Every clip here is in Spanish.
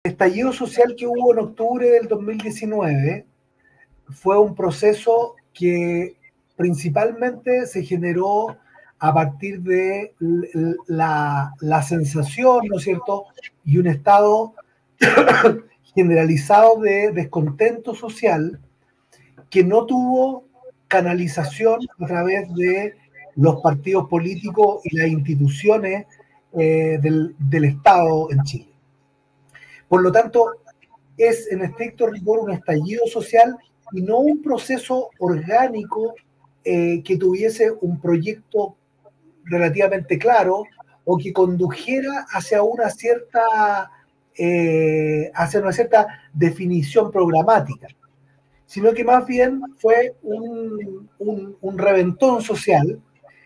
estallido social que hubo en octubre del 2019 fue un proceso que principalmente se generó a partir de la sensación, ¿no es cierto?, y un estado generalizado de descontento social que no tuvo canalización a través de los partidos políticos y las instituciones del Estado en Chile. Por lo tanto, es en estricto rigor un estallido social y no un proceso orgánico que tuviese un proyecto relativamente claro o que condujera hacia una cierta definición programática, sino que más bien fue un reventón social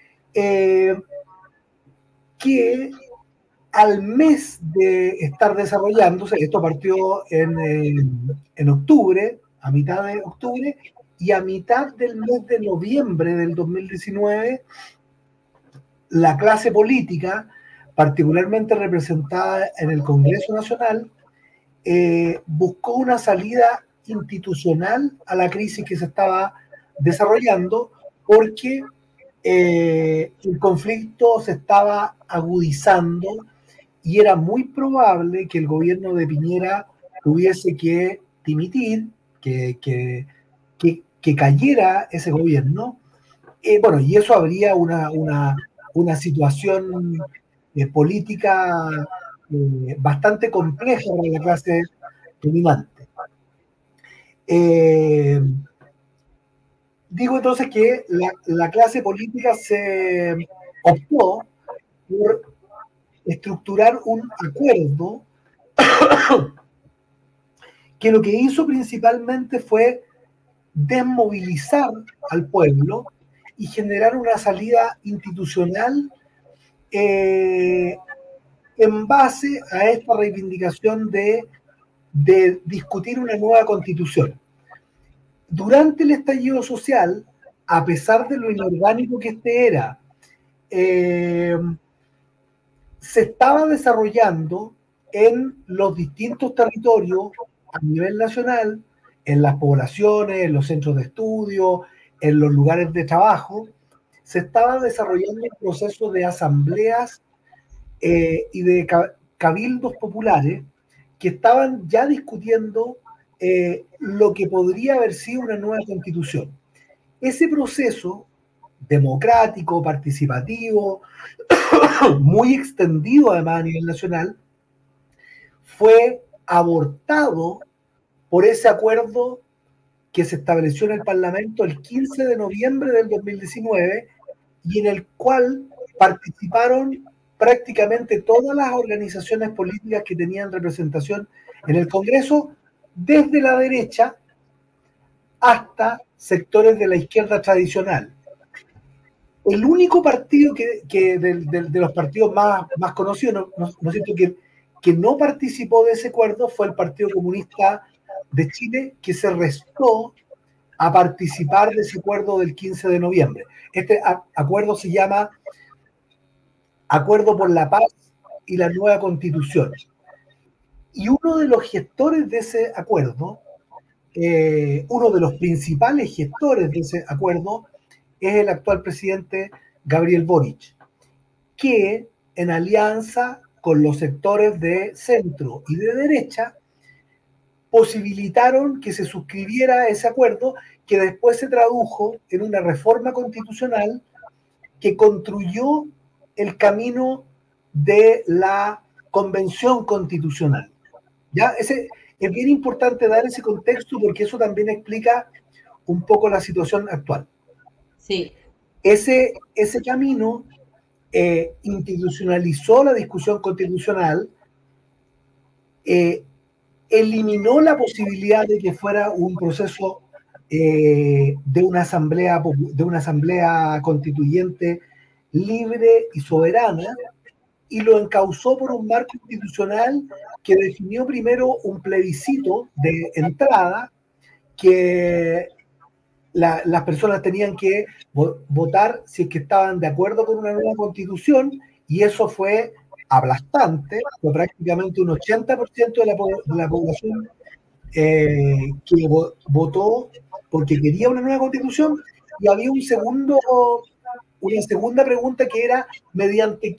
que al mes de estar desarrollándose, esto partió en octubre, a mitad de octubre, y a mitad del mes de noviembre del 2019, la clase política, particularmente representada en el Congreso Nacional, buscó una salida institucional a la crisis que se estaba desarrollando, porque el conflicto se estaba agudizando y era muy probable que el gobierno de Piñera tuviese que dimitir, que cayera ese gobierno. Bueno, y eso habría una situación política bastante compleja para la clase dominante. Digo entonces que la clase política se optó por estructurar un acuerdo que lo que hizo principalmente fue desmovilizar al pueblo y generar una salida institucional en base a esta reivindicación de discutir una nueva constitución. Durante el estallido social, a pesar de lo inorgánico que este era, se estaba desarrollando en los distintos territorios a nivel nacional, en las poblaciones, en los centros de estudio, en los lugares de trabajo, se estaba desarrollando un proceso de asambleas y de cabildos populares que estaban ya discutiendo lo que podría haber sido una nueva constitución. Ese proceso democrático, participativo, muy extendido además a nivel nacional, fue abortado por ese acuerdo que se estableció en el Parlamento el 15 de noviembre del 2019 y en el cual participaron prácticamente todas las organizaciones políticas que tenían representación en el Congreso, desde la derecha hasta sectores de la izquierda tradicional. El único partido de los partidos más conocidos, no siento que no participó de ese acuerdo fue el Partido Comunista de Chile, que se restó a participar de ese acuerdo del 15 de noviembre. Este acuerdo se llama Acuerdo por la Paz y la Nueva Constitución. Y uno de los gestores de ese acuerdo, uno de los principales gestores de ese acuerdo, es el actual presidente Gabriel Boric, que en alianza con los sectores de centro y de derecha posibilitaron que se suscribiera ese acuerdo, que después se tradujo en una reforma constitucional que construyó el camino de la convención constitucional. ¿Ya? Es bien importante dar ese contexto porque eso también explica un poco la situación actual. Sí. Ese camino institucionalizó la discusión constitucional, eliminó la posibilidad de que fuera un proceso de una asamblea constituyente libre y soberana, y lo encauzó por un marco institucional que definió primero un plebiscito de entrada que las personas tenían que votar si es que estaban de acuerdo con una nueva constitución, y eso fue aplastante, fue prácticamente un 80% de la población que votó porque quería una nueva constitución, y había una segunda pregunta que era mediante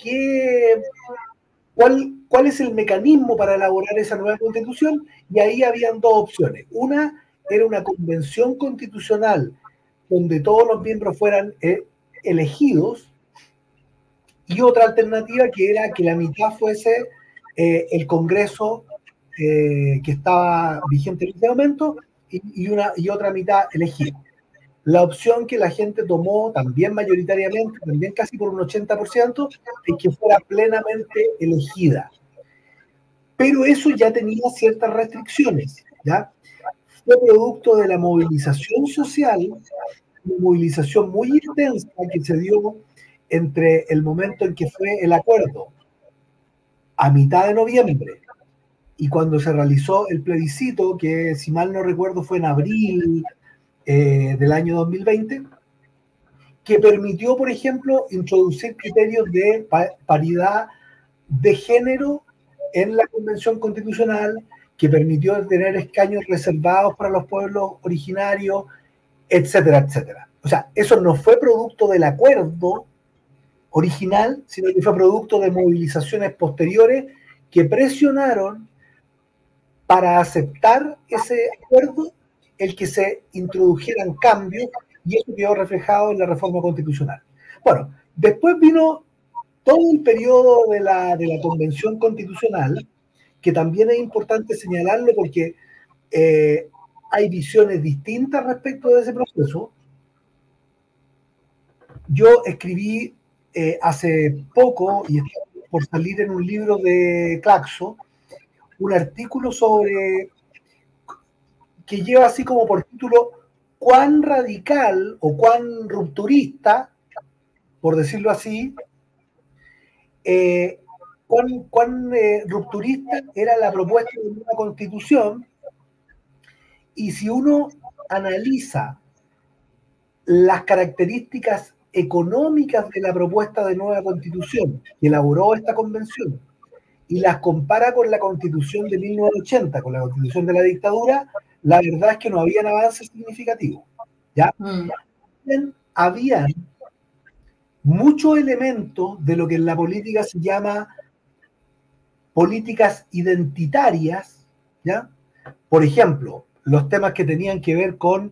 cuál es el mecanismo para elaborar esa nueva constitución, y ahí habían dos opciones. Una era una convención constitucional donde todos los miembros fueran elegidos, y otra alternativa que era que la mitad fuese el Congreso que estaba vigente en ese momento, y otra mitad elegida. La opción que la gente tomó, también mayoritariamente, también casi por un 80%, es que fuera plenamente elegida. Pero eso ya tenía ciertas restricciones, ¿ya? Fue producto de la movilización social, una movilización muy intensa que se dio entre el momento en que fue el acuerdo, a mitad de noviembre, y cuando se realizó el plebiscito, que si mal no recuerdo fue en abril del año 2020, que permitió, por ejemplo, introducir criterios de paridad de género en la Convención Constitucional, que permitió tener escaños reservados para los pueblos originarios, etcétera, etcétera. O sea, eso no fue producto del acuerdo original, sino que fue producto de movilizaciones posteriores que presionaron para aceptar ese acuerdo el que se introdujeran cambios, y eso quedó reflejado en la reforma constitucional. Bueno, después vino todo el periodo de la Convención Constitucional, que también es importante señalarlo porque hay visiones distintas respecto de ese proceso. Yo escribí hace poco, y está por salir en un libro de Claxo, un artículo que lleva así como por título cuán radical o cuán rupturista, por decirlo así, cuán rupturista era la propuesta de una constitución. Y si uno analiza las características económicas de la propuesta de nueva constitución que elaboró esta convención y las compara con la constitución de 1980, con la constitución de la dictadura, la verdad es que no habían avances significativos, ¿ya? Habían muchos elementos de lo que en la política se llama políticas identitarias, ¿ya? Por ejemplo, los temas que tenían que ver con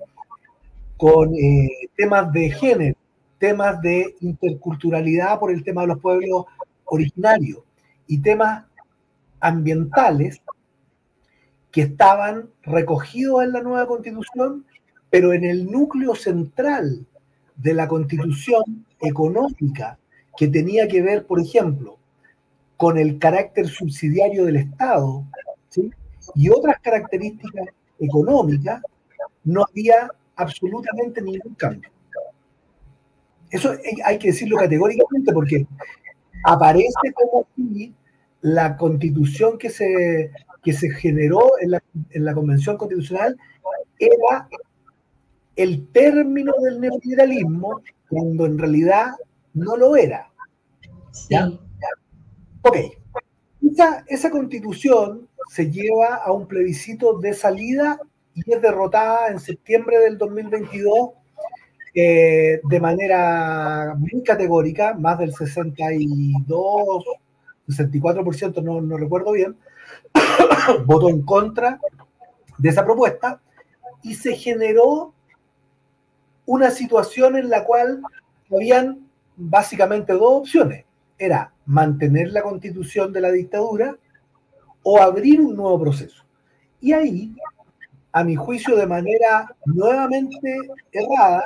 temas de género, temas de interculturalidad por el tema de los pueblos originarios, y temas ambientales que estaban recogidos en la nueva constitución, pero en el núcleo central de la constitución económica, que tenía que ver, por ejemplo, con el carácter subsidiario del Estado, ¿sí?, y otras características económicas, no había absolutamente ningún cambio. Eso hay que decirlo categóricamente, porque aparece como si la constitución que se generó en la Convención Constitucional era el término del neoliberalismo, cuando en realidad no lo era. ¿Ya? Sí. Ok. Esa constitución se lleva a un plebiscito de salida y es derrotada en septiembre del 2022 de manera muy categórica, más del 62, 64%, no recuerdo bien, votó en contra de esa propuesta, y se generó una situación en la cual habían básicamente dos opciones. Era mantener la constitución de la dictadura o abrir un nuevo proceso. Y ahí, a mi juicio, de manera nuevamente errada,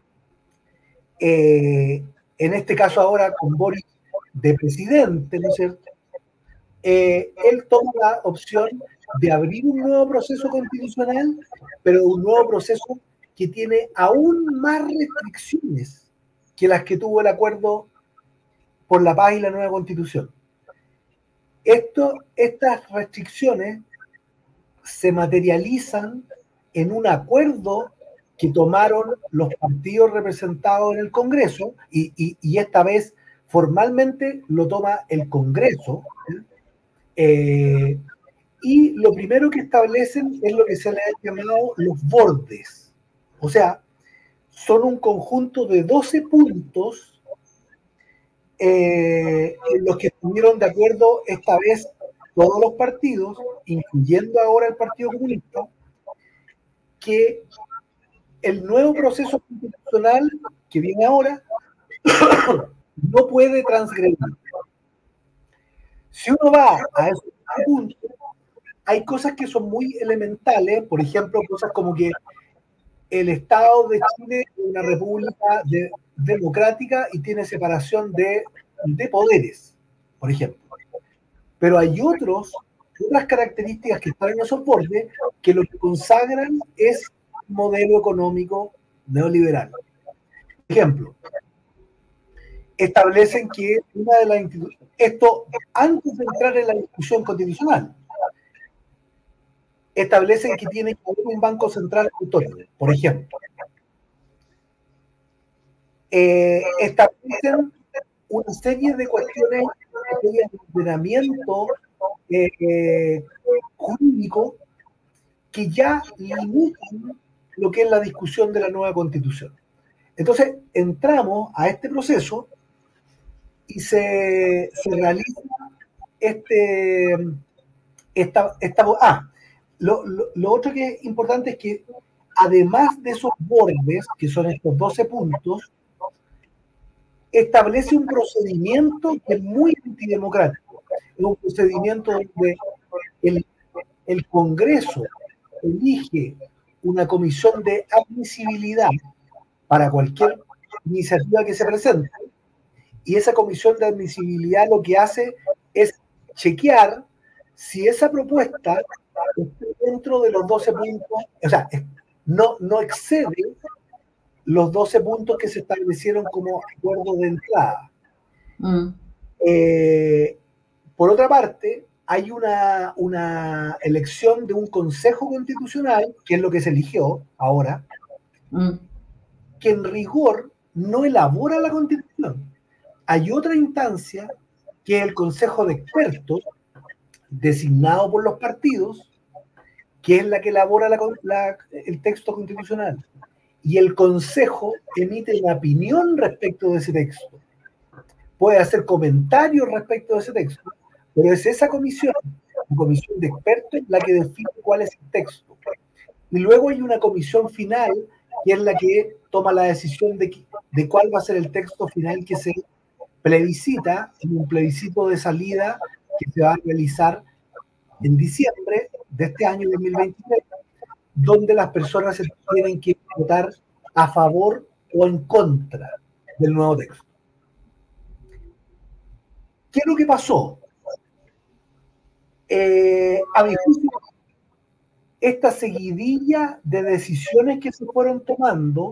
en este caso ahora con Boric de presidente, ¿no es cierto?, él toma la opción de abrir un nuevo proceso constitucional, pero un nuevo proceso que tiene aún más restricciones que las que tuvo el acuerdo por la paz y la nueva constitución. Estas restricciones se materializan en un acuerdo que tomaron los partidos representados en el Congreso, y esta vez formalmente lo toma el Congreso, y lo primero que establecen es lo que se le ha llamado los bordes. O sea, son un conjunto de 12 puntos en los que estuvieron de acuerdo esta vez todos los partidos, incluyendo ahora el Partido Comunista, que el nuevo proceso constitucional que viene ahora no puede transgredir. Si uno va a esos puntos, hay cosas que son muy elementales, por ejemplo, cosas como que el Estado de Chile es una república democrática y tiene separación de poderes, por ejemplo. Pero hay otras características que están en esos bordes que lo que consagran es un modelo económico neoliberal. Por ejemplo, establecen que una de las instituciones, esto antes de entrar en la discusión constitucional, establecen que tiene que haber un banco central autónomo, por ejemplo. Establecen una serie de cuestiones de ordenamiento jurídico que ya limitan lo que es la discusión de la nueva constitución. Entonces, entramos a este proceso y se realiza lo otro que es importante es que además de esos bordes, que son estos 12 puntos, establece un procedimiento que es muy antidemocrático. Es un procedimiento donde el Congreso elige una comisión de admisibilidad para cualquier iniciativa que se presente, y esa comisión de admisibilidad lo que hace es chequear si esa propuesta está dentro de los 12 puntos, o sea, no excede los 12 puntos que se establecieron como acuerdo de entrada. Por otra parte, hay una elección de un Consejo Constitucional, que es lo que se eligió ahora, que en rigor no elabora la Constitución. Hay otra instancia, que es el Consejo de Expertos, designado por los partidos, que es la que elabora el texto constitucional. Y el Consejo emite una opinión respecto de ese texto. Puede hacer comentarios respecto de ese texto, pero es esa comisión, la comisión de expertos, la que define cuál es el texto. Y luego hay una comisión final, que es la que toma la decisión de cuál va a ser el texto final que se plebiscita en un plebiscito de salida que se va a realizar en diciembre de este año 2023, donde las personas tienen que votar a favor o en contra del nuevo texto. ¿Qué es lo que pasó? A mi juicio, esta seguidilla de decisiones que se fueron tomando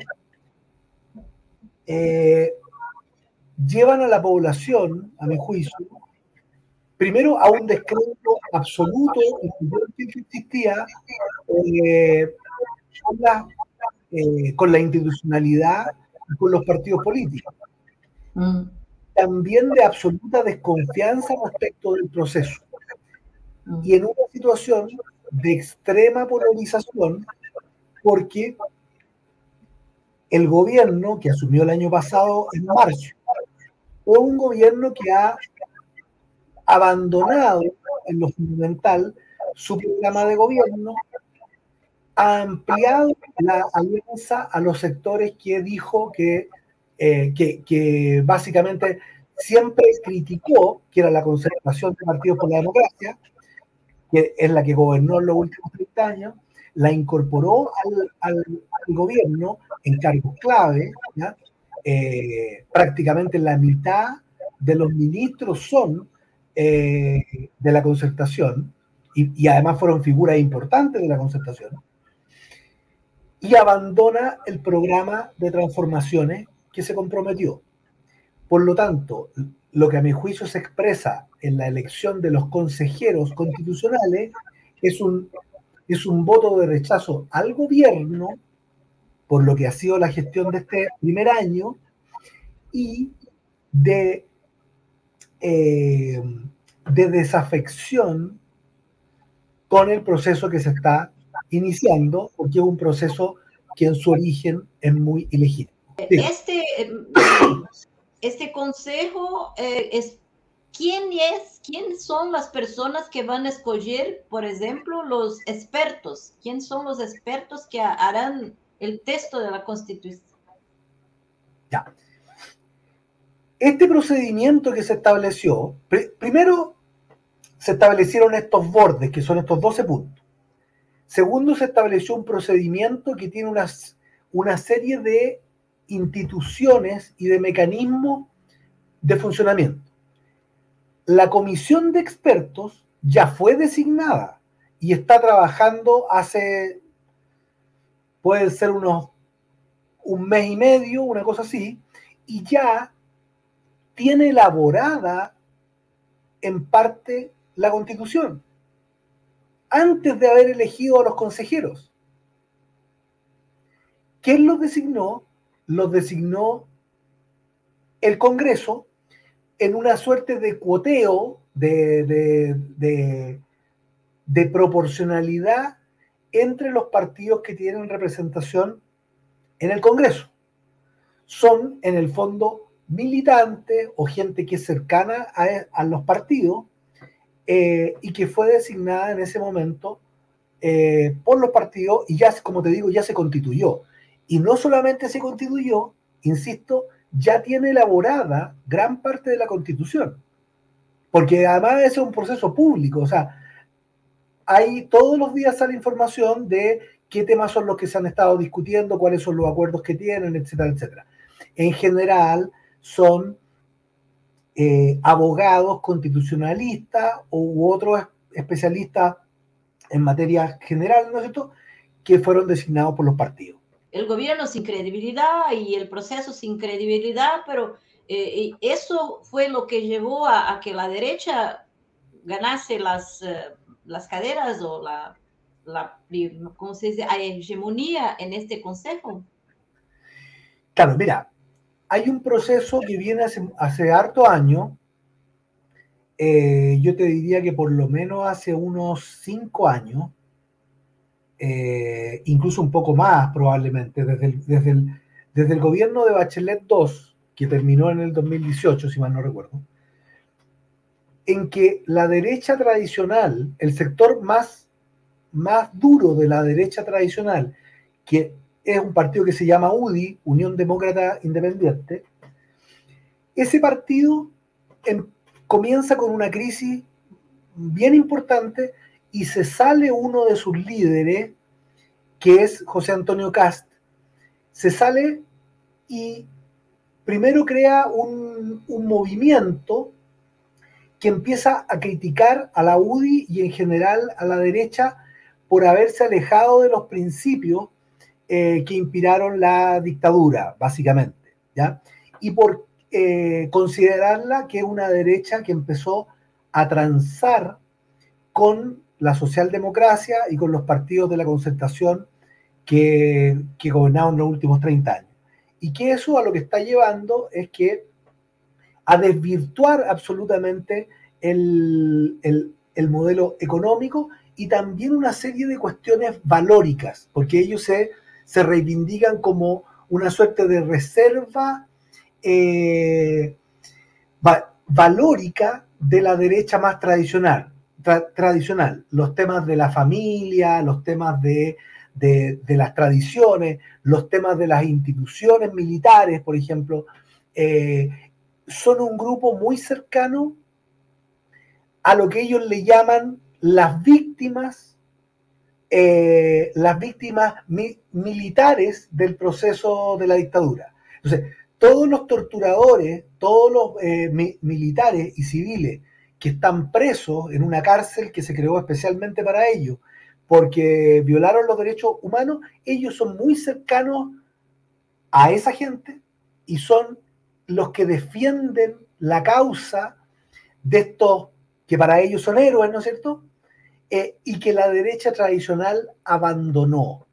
llevan a la población, a mi juicio, primero a un descrédito absoluto que existía con la institucionalidad y con los partidos políticos. También de absoluta desconfianza respecto del proceso. Y en una situación de extrema polarización, porque el gobierno que asumió el año pasado, en marzo, fue un gobierno que ha abandonado en lo fundamental su programa de gobierno, ha ampliado la alianza a los sectores que dijo que básicamente siempre criticó, que era la concertación de Partidos por la Democracia, que es la que gobernó en los últimos 30 años, la incorporó al gobierno en cargos clave, ¿ya? Prácticamente la mitad de los ministros son de la concertación, y además fueron figuras importantes de la concertación, y abandona el programa de transformaciones que se comprometió. Por lo tanto, lo que a mi juicio se expresa en la elección de los consejeros constitucionales es un voto de rechazo al gobierno por lo que ha sido la gestión de este primer año, y de de desafección con el proceso que se está iniciando, porque es un proceso que en su origen es muy ilegítimo. Este consejo ¿quién son las personas que van a escoger, por ejemplo, los expertos? ¿Quién son los expertos que harán el texto de la Constitución? Ya. Este procedimiento que se estableció, primero se establecieron estos bordes, que son estos 12 puntos. Segundo, se estableció un procedimiento que tiene una serie de instituciones y de mecanismos de funcionamiento. La comisión de expertos ya fue designada y está trabajando puede ser un mes y medio, una cosa así, y ya tiene elaborada en parte la Constitución, antes de haber elegido a los consejeros. ¿Quién los designó? Los designó el Congreso en una suerte de cuoteo, de proporcionalidad entre los partidos que tienen representación en el Congreso. Son, en el fondo, militantes o gente que es cercana a los partidos y que fue designada en ese momento por los partidos y ya, como te digo, ya se constituyó. Y no solamente se constituyó, insisto, ya tiene elaborada gran parte de la Constitución. Porque además es un proceso público, o sea, todos los días sale información de qué temas son los que se han estado discutiendo, cuáles son los acuerdos que tienen, etcétera, etcétera. En general son abogados constitucionalistas u otros especialistas en materia general, ¿no es cierto?, que fueron designados por los partidos. El gobierno sin credibilidad y el proceso sin credibilidad, pero eso fue lo que llevó a que la derecha ganase las caderas o ¿cómo se dice?, a hegemonía en este consejo. Claro, mira, hay un proceso que viene hace harto años, yo te diría que por lo menos hace unos 5 años, incluso un poco más probablemente, desde el gobierno de Bachelet II, que terminó en el 2018, si mal no recuerdo, en que la derecha tradicional, el sector más duro de la derecha tradicional, que es un partido que se llama UDI, Unión Demócrata Independiente, ese partido comienza con una crisis bien importante y se sale uno de sus líderes, que es José Antonio Kast, se sale y primero crea un movimiento que empieza a criticar a la UDI y en general a la derecha por haberse alejado de los principios que inspiraron la dictadura, básicamente, ¿ya? Y por considerarla que es una derecha que empezó a transar con la socialdemocracia y con los partidos de la concertación que gobernaron los últimos 30 años. Y que eso a lo que está llevando es que a desvirtuar absolutamente el modelo económico y también una serie de cuestiones valóricas, porque ellos se reivindican como una suerte de reserva valórica de la derecha más tradicional. Los temas de la familia, los temas de las tradiciones, los temas de las instituciones militares, por ejemplo, son un grupo muy cercano a lo que ellos le llaman las víctimas militares del proceso de la dictadura. Entonces, todos los torturadores, todos los militares y civiles que están presos en una cárcel que se creó especialmente para ellos, porque violaron los derechos humanos, ellos son muy cercanos a esa gente y son los que defienden la causa de estos que para ellos son héroes, ¿no es cierto?, y que la derecha tradicional abandonó.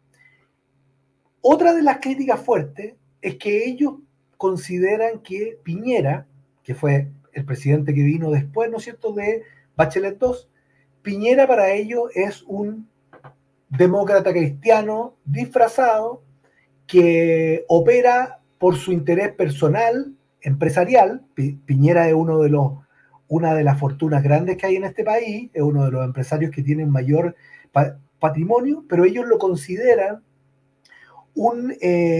Otra de las críticas fuertes es que ellos consideran que Piñera, que fue el presidente que vino después, ¿no es cierto?, de Bachelet II. Piñera para ellos es un demócrata cristiano disfrazado que opera por su interés personal, empresarial. Piñera es una de las fortunas grandes que hay en este país, es uno de los empresarios que tienen mayor patrimonio, pero ellos lo consideran un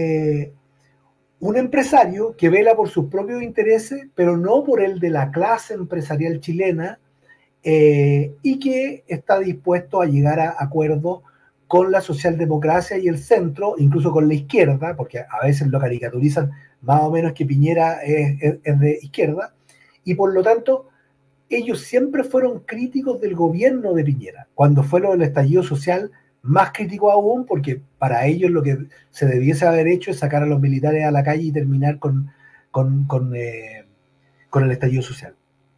empresario que vela por sus propios intereses, pero no por el de la clase empresarial chilena, y que está dispuesto a llegar a acuerdos con la socialdemocracia y el centro, incluso con la izquierda, porque a veces lo caricaturizan más o menos que Piñera es de izquierda, y por lo tanto ellos siempre fueron críticos del gobierno de Piñera. Cuando fue lo del estallido social, más crítico aún, porque para ellos lo que se debiese haber hecho es sacar a los militares a la calle y terminar con el estallido social.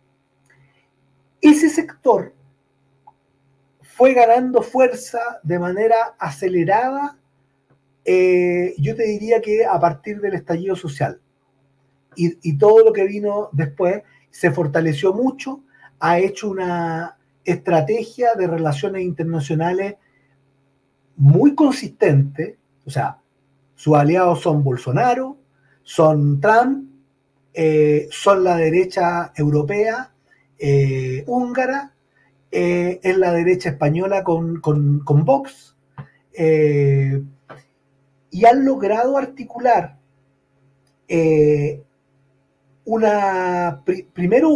Ese sector fue ganando fuerza de manera acelerada, yo te diría que a partir del estallido social. Y todo lo que vino después se fortaleció mucho, ha hecho una estrategia de relaciones internacionales muy consistente. O sea, sus aliados son Bolsonaro, son Trump, son la derecha europea, húngara, es la derecha española con Vox, y han logrado articular primero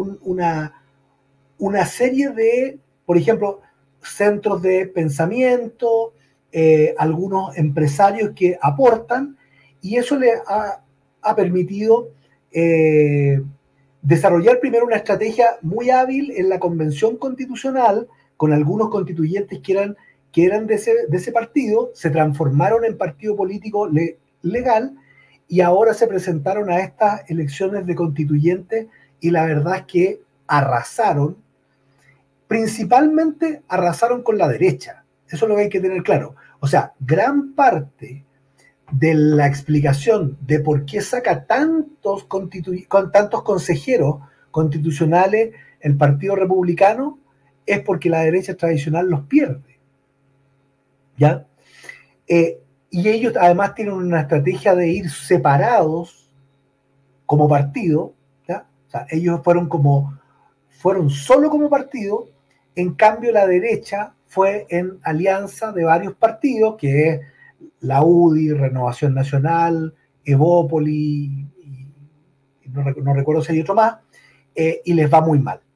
una serie de, por ejemplo, centros de pensamiento, algunos empresarios que aportan, y eso les ha permitido desarrollar primero una estrategia muy hábil en la convención constitucional, con algunos constituyentes que eran de ese partido, se transformaron en partido político legal, y ahora se presentaron a estas elecciones de constituyentes, y la verdad es que arrasaron, principalmente arrasaron con la derecha. Eso es lo que hay que tener claro. O sea, gran parte de la explicación de por qué saca tantos consejeros constitucionales el Partido Republicano es porque la derecha tradicional los pierde. ¿Ya? Y ellos además tienen una estrategia de ir separados como partido, ¿ya? O sea, ellos fueron solo como partido, en cambio la derecha fue en alianza de varios partidos, que es la UDI, Renovación Nacional, Evópoli, no recuerdo si hay otro más, y les va muy mal.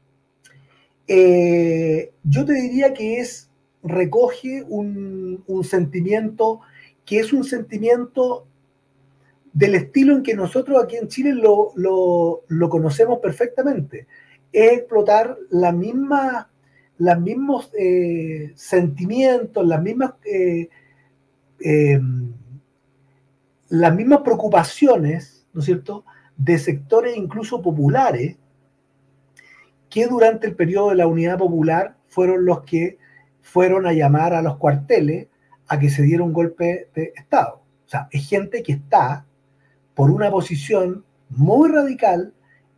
Yo te diría que recoge un sentimiento que es un sentimiento del estilo en que nosotros aquí en Chile lo conocemos perfectamente. Es explotar los mismos sentimientos, las mismas preocupaciones, ¿no es cierto?, de sectores incluso populares, que durante el periodo de la Unidad Popular fueron los que fueron a llamar a los cuarteles a que se diera un golpe de Estado. O sea, es gente que está por una posición muy radical,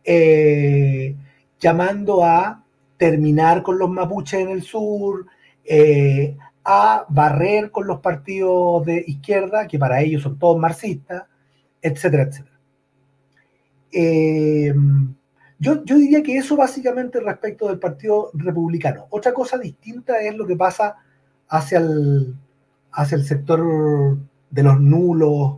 llamando a terminar con los mapuches en el sur, a barrer con los partidos de izquierda, que para ellos son todos marxistas, etcétera, etcétera. Yo diría que eso básicamente respecto del Partido Republicano. Otra cosa distinta es lo que pasa hacia el sector de los nulos.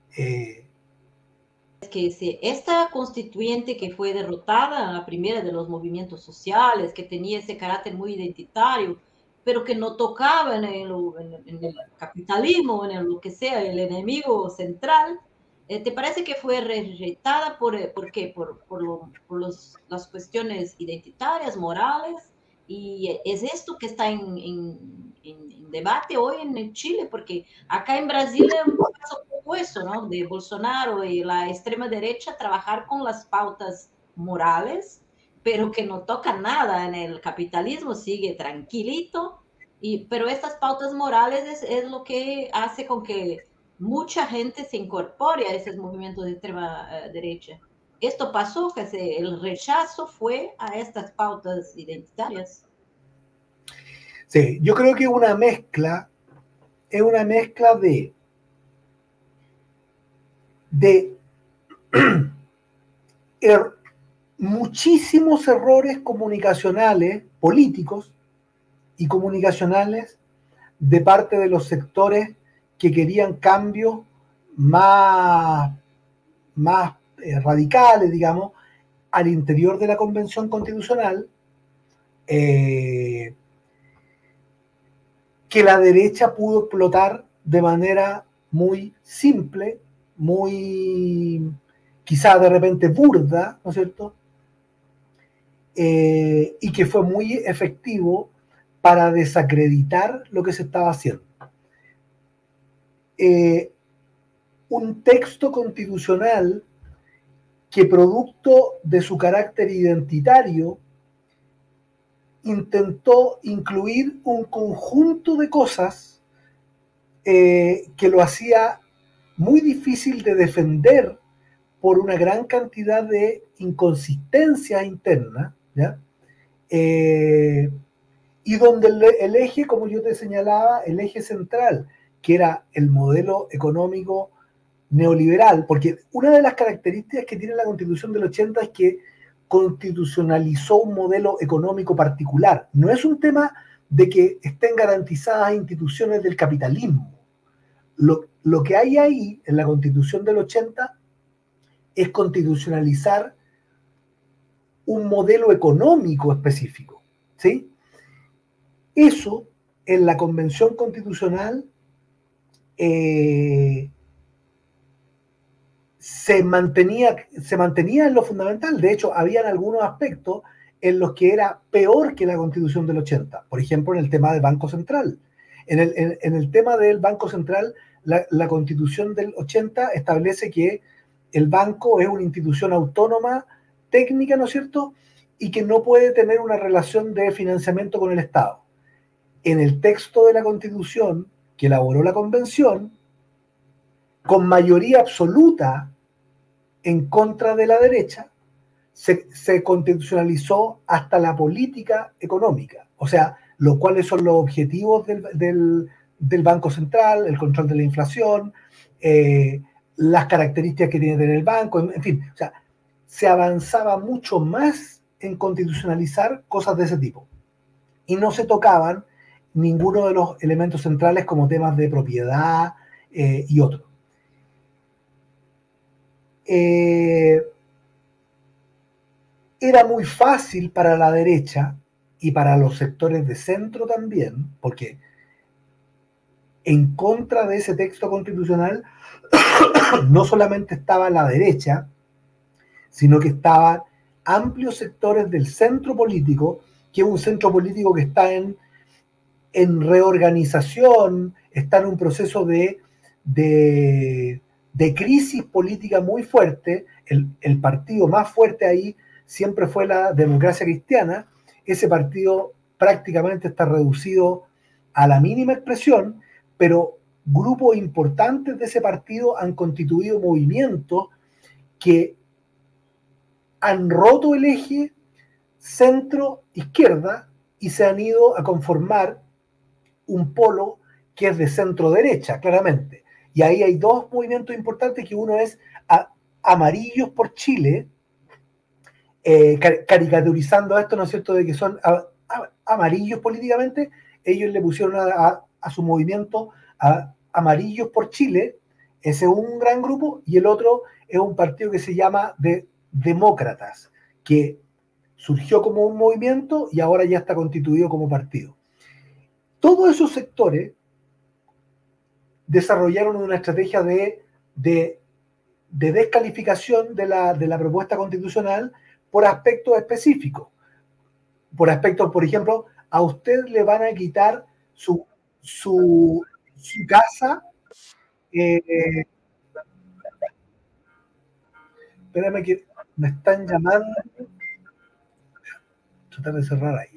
Que si esta constituyente que fue derrotada, la primera de los movimientos sociales, que tenía ese carácter muy identitario, pero que no tocaba en el capitalismo, en lo que sea, el enemigo central, ¿te parece que fue rejectada por qué? Las cuestiones identitarias, morales? Y es esto que está en debate hoy en Chile, porque acá en Brasil pasa un poco eso, ¿no? De Bolsonaro y la extrema derecha trabajar con las pautas morales, pero que no toca nada en el capitalismo, sigue tranquilito, pero estas pautas morales es lo que hace con que mucha gente se incorpore a esos movimientos de extrema derecha. esto pasó, que el rechazo fue a estas pautas identitarias. Sí, yo creo que es una mezcla de er, muchísimos errores comunicacionales, políticos y comunicacionales de parte de los sectores que querían cambios más radicales, digamos, al interior de la Convención Constitucional, que la derecha pudo explotar de manera muy simple, muy quizá de repente burda, ¿no es cierto? Y que fue muy efectivo para desacreditar lo que se estaba haciendo. Un texto constitucional que, producto de su carácter identitario, intentó incluir un conjunto de cosas que lo hacía muy difícil de defender por una gran cantidad de inconsistencias internas, ¿ya? Y donde el eje, como yo te señalaba, el eje central, que era el modelo económico neoliberal, porque una de las características que tiene la Constitución del 80 es que constitucionalizó un modelo económico particular. No es un tema de que estén garantizadas instituciones del capitalismo. Lo que hay ahí en la Constitución del 80 es constitucionalizar un modelo económico específico, ¿sí? Eso en la Convención Constitucional se mantenía en lo fundamental. De hecho, habían algunos aspectos en los que era peor que la Constitución del 80. Por ejemplo, en el tema del Banco Central. En el tema del Banco Central, la Constitución del 80 establece que el banco es una institución autónoma, técnica, ¿no es cierto?, y que no puede tener una relación de financiamiento con el Estado. En el texto de la Constitución que elaboró la Convención, con mayoría absoluta en contra de la derecha, se constitucionalizó hasta la política económica. O sea, cuáles son los objetivos del Banco Central, el control de la inflación, las características que tiene que tener el banco, en fin. O sea, se avanzaba mucho más en constitucionalizar cosas de ese tipo. Y no se tocaban ninguno de los elementos centrales como temas de propiedad y otros. Era muy fácil para la derecha y para los sectores de centro también, porque en contra de ese texto constitucional no solamente estaba la derecha, sino que estaban amplios sectores del centro político, que es un centro político que está en reorganización, está en un proceso de crisis política muy fuerte. El partido más fuerte ahí siempre fue la Democracia Cristiana. Ese partido prácticamente está reducido a la mínima expresión, pero grupos importantes de ese partido han constituido movimientos que han roto el eje centro-izquierda y se han ido a conformar un polo que es de centro-derecha, claramente. Y ahí hay dos movimientos importantes, que uno es Amarillos por Chile, caricaturizando esto, ¿no es cierto?, de que son amarillos políticamente. Ellos le pusieron a su movimiento Amarillos por Chile. Ese es un gran grupo, y el otro es un partido que se llama de Demócratas, que surgió como un movimiento y ahora ya está constituido como partido. Todos esos sectores desarrollaron una estrategia de descalificación de la propuesta constitucional por aspectos específicos. Por aspectos, por ejemplo, a usted le van a quitar su casa. Espérame que me están llamando. Tratar de cerrar ahí.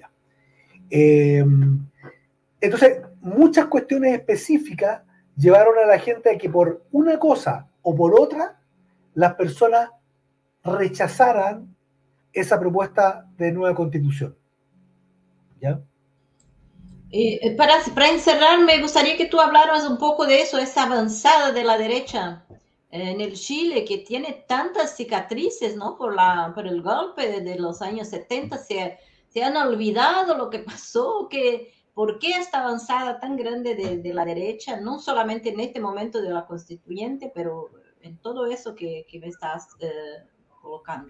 Entonces, muchas cuestiones específicas llevaron a la gente a que por una cosa o por otra las personas rechazaran esa propuesta de nueva constitución. ¿Ya? Para encerrar, me gustaría que tú hablaras un poco de eso, esa avanzada de la derecha en el Chile, que tiene tantas cicatrices, ¿no? Por el golpe de los años 70, se han olvidado lo que pasó, por qué esta avanzada tan grande de la derecha, no solamente en este momento de la constituyente, pero en todo eso que me estás colocando.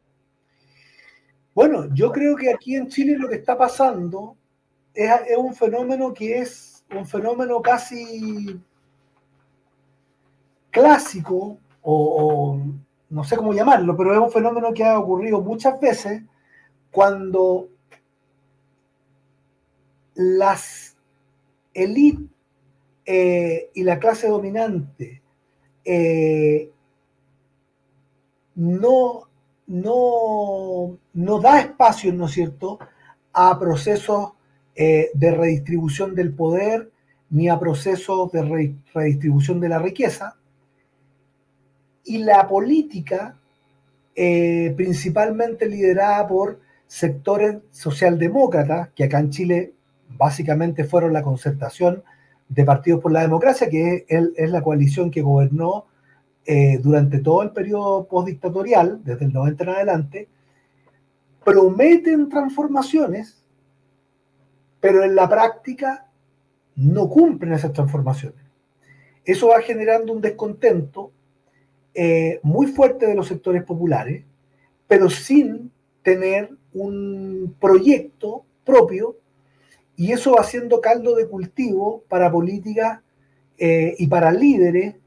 Bueno, yo creo que aquí en Chile lo que está pasando es un fenómeno que es un fenómeno casi clásico, o no sé cómo llamarlo, pero es un fenómeno que ha ocurrido muchas veces cuando las élites y la clase dominante no da espacio, ¿no es cierto?, a procesos de redistribución del poder, ni a procesos de redistribución de la riqueza. Y la política, principalmente liderada por sectores socialdemócratas, que acá en Chile básicamente fueron la concertación de Partidos por la Democracia, que es la coalición que gobernó durante todo el periodo postdictatorial, desde el 90 en adelante, prometen transformaciones, pero en la práctica no cumplen esas transformaciones. Eso va generando un descontento muy fuerte de los sectores populares, pero sin tener un proyecto propio, y eso va siendo caldo de cultivo para políticas y para líderes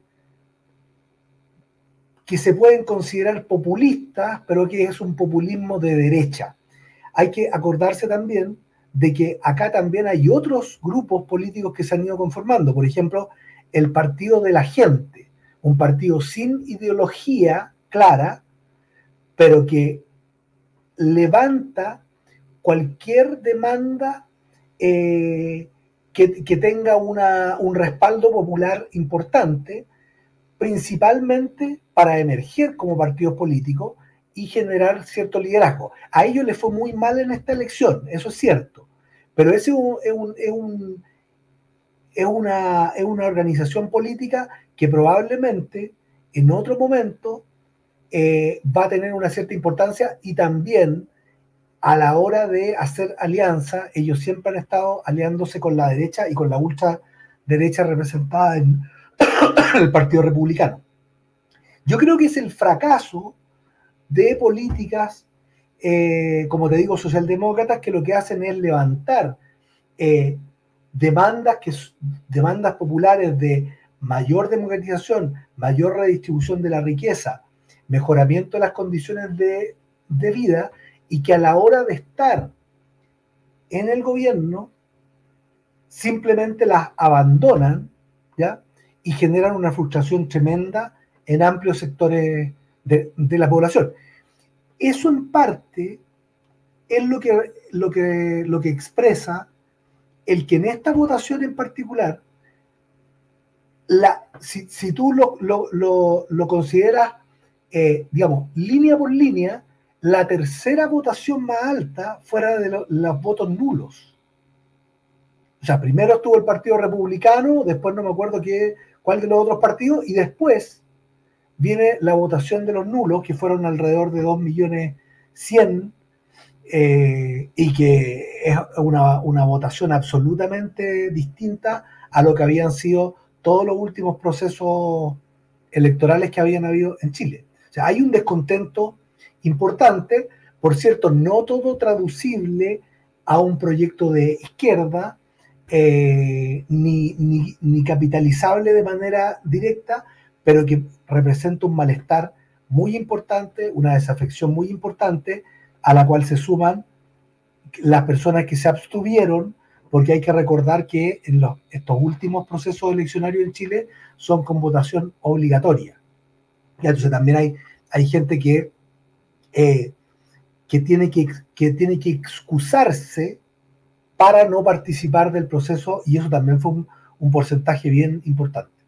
que se pueden considerar populistas, pero que es un populismo de derecha. Hay que acordarse también de que acá también hay otros grupos políticos que se han ido conformando. Por ejemplo, el Partido de la Gente, un partido sin ideología clara, pero que levanta cualquier demanda que tenga un respaldo popular importante, principalmente para emerger como partido político y generar cierto liderazgo. A ellos les fue muy mal en esta elección, eso es cierto, pero ese es una organización política que probablemente en otro momento va a tener una cierta importancia, y también a la hora de hacer alianza, ellos siempre han estado aliándose con la derecha y con la ultraderecha representada en el Partido Republicano. Yo creo que es el fracaso de políticas, como te digo, socialdemócratas, que lo que hacen es levantar demandas populares de mayor democratización, mayor redistribución de la riqueza, mejoramiento de las condiciones de vida, y que a la hora de estar en el gobierno simplemente las abandonan, ¿ya?, y generan una frustración tremenda en amplios sectores de la población. Eso en parte es lo que expresa el que en esta votación en particular, si tú lo consideras, digamos, línea por línea, la tercera votación más alta fuera de los votos nulos. O sea, primero estuvo el Partido Republicano, después no me acuerdo cuál de los otros partidos, y después viene la votación de los nulos, que fueron alrededor de 2.100.000, y que es una votación absolutamente distinta a lo que habían sido todos los últimos procesos electorales que habían habido en Chile. O sea, hay un descontento importante, por cierto, no todo traducible a un proyecto de izquierda, ni capitalizable de manera directa, pero que representa un malestar muy importante, una desafección muy importante, a la cual se suman las personas que se abstuvieron, porque hay que recordar que estos últimos procesos eleccionarios en Chile son con votación obligatoria. Y entonces también hay gente que tiene que excusarse para no participar del proceso, y eso también fue un porcentaje bien importante.